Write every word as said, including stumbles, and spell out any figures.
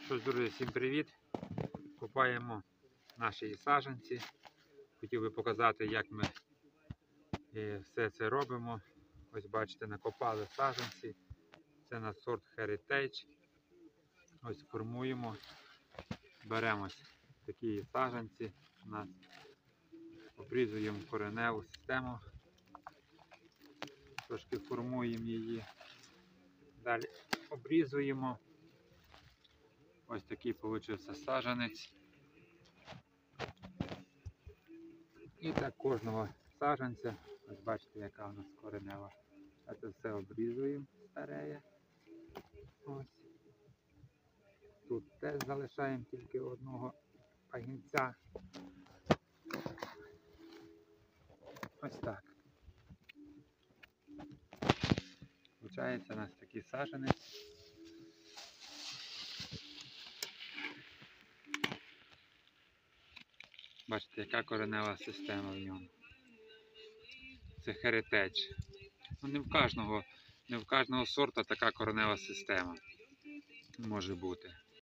Що ж, друзі, всім привіт! Купаємо наші саджанці. Хотів би показати, як ми все це робимо. Ось бачите, накопали саджанці. Це на сорт Heritage. Ось формуємо. Беремо такі саджанці. У нас обрізуємо кореневу систему. Трошки формуємо її. Далі обрізуємо. Ось такий получився саджанець. І так кожного саджанця, ось бачите, яка у нас коренева. А це все обрізуємо стареє. Ось. Тут теж залишаємо тільки одного пагінця. Ось так. Получається у нас такий саджанець. Бачите, яка коренева система в ньому. Це Heritage. Ну, не в кожного, не в кожного сорта така коренева система може бути.